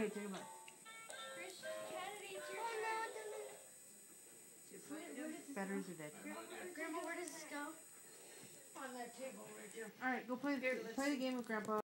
Okay, take a bite. Christian Kennedy, it's your turn. Batteries are dead. Grandma, where does this go? On that table right there. Alright, go play the game with Grandpa.